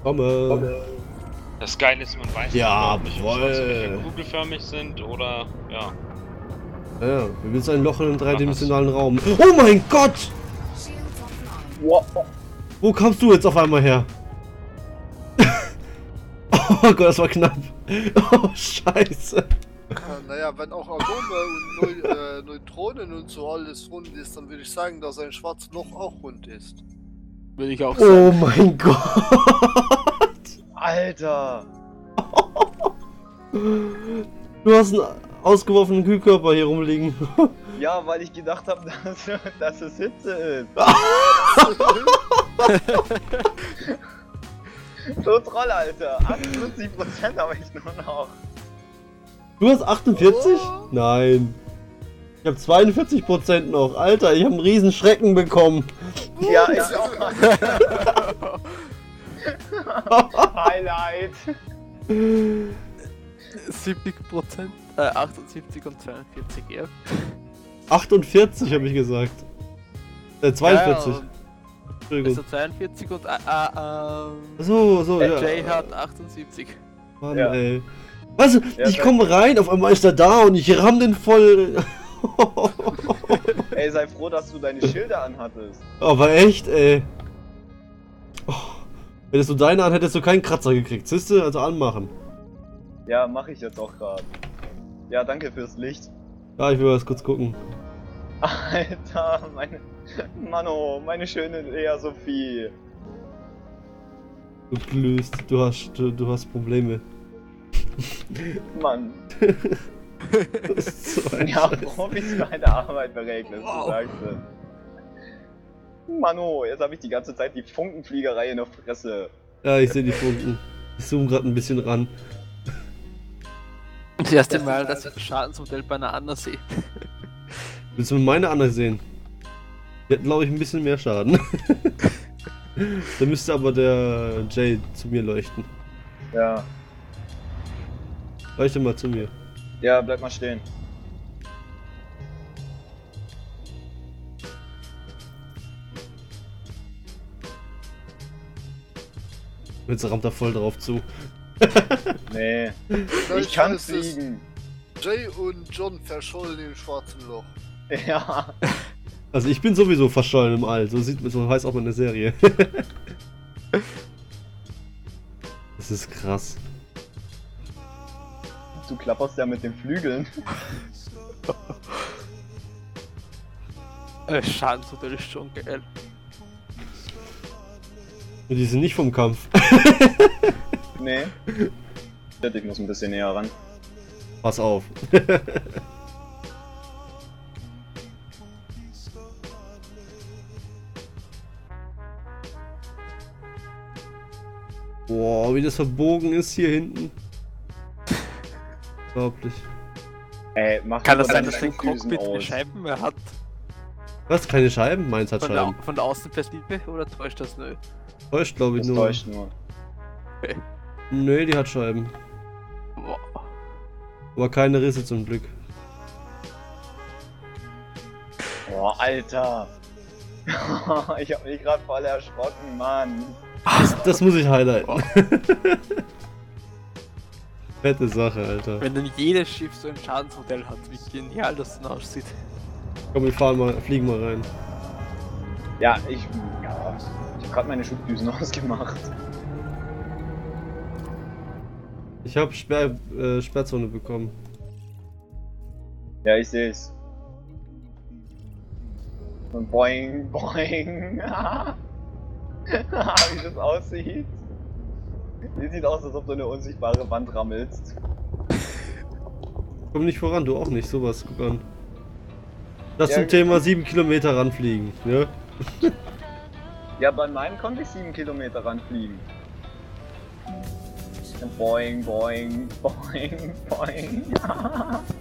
Komme. Das Geile ist, man weiß Ja, nicht, ob Schwarze kugelförmig sind oder, ja. Ja, du willst ein Loch in einem dreidimensionalen Raum. Oh mein Gott! Wow. Wo kamst du jetzt auf einmal her? Oh Gott, das war knapp. Oh, scheiße. Naja, wenn auch Atome und Neutronen und so alles rund ist, dann würde ich sagen, dass ein schwarzes Loch auch rund ist. Will ich auch Oh sagen. mein Gott! Alter! Du hast einen ausgeworfenen Kühlkörper hier rumliegen. Ja, weil ich gedacht habe, dass es Hitze ist. So Troll, Alter. 48% habe ich nur noch. Du hast 48? Oh. Nein. Ich habe 42% noch. Alter, ich habe einen riesen Schrecken bekommen. Ja, ich auch. Highlight. 70%, 78 und 42, ja. 48 habe ich gesagt. 42. Ja, Entschuldigung. also 42 und So, ja. Jay hat 78. Mann, Ja. ey. Weißt du, Ja, ich komme rein, auf einmal ist er da und ich ramm den voll. Ey, sei froh, dass du deine Schilder anhattest. Aber echt, ey. Oh, hättest du deine an, hättest du keinen Kratzer gekriegt. Siehst du? Also anmachen. Ja, mache ich jetzt auch gerade. Ja, danke fürs Licht. Ja, ich will was kurz gucken. Alter, Mano, meine schöne Lea Sophie. Du glühst, du hast Probleme. Mann. Das ist so ein Ja, Scheiß. professionelle Arbeit berechnet, Wow. du sagst es. Mano, jetzt habe ich die ganze Zeit die Funkenfliegerei in der Fresse. Ja, ich sehe die Funken. Ich zoome gerade ein bisschen ran. Das erste Mal, dass ich das Schadensmodell bei einer anderen sehe. Willst du meine anders sehen? Die hätten, glaube ich, ein bisschen mehr Schaden. Da müsste aber der Jay zu mir leuchten. Ja. Leuchte mal zu mir. Ja, bleib mal stehen. Jetzt rammt er voll drauf zu. Nee, ich Vielleicht kann heißt es, fliegen. Jay und John verschollen im schwarzen Loch. Ja. Also ich bin sowieso verschollen im All. So heißt auch meine Serie. Das ist krass. Du klapperst ja mit den Flügeln. Schadensmodell ist schon geil. Und die sind nicht vom Kampf. Nee. Shit, ich muss ein bisschen näher ran. Pass auf. Boah, wie das verbogen ist hier hinten. Unglaublich. Ey, mach Kann lieber das sein, deine dass dein Schuhflüsen Cockpit eine aus. Scheiben mehr hat? Was? Keine Scheiben? Meins hat Scheiben. Von der Außenperspektive oder täuscht das nö? Täuscht, glaube ich, Das nur. täuscht nur. Nö, die hat Scheiben. Boah. Aber keine Risse zum Glück. Boah, Alter. Ich hab mich gerade voll erschrocken, Mann. Das muss ich highlighten. Fette Sache, Alter. Wenn dann jedes Schiff so ein Schadensmodell hat, wie genial das dann aussieht. Komm, wir fliegen mal rein. Ja, ich hab gerade meine Schubdüsen ausgemacht. Ich habe Sperrzone bekommen. Ja, ich seh's. Und boing, boing. Wie das aussieht. Die sieht aus, als ob du eine unsichtbare Wand rammelst. Komm nicht voran, du auch nicht, sowas, guck an. Das Ja, zum Thema 7 Kilometer ranfliegen, ne? Ja, bei meinem konnte ich 7 Kilometer ranfliegen. Boing, boing, boing, boing.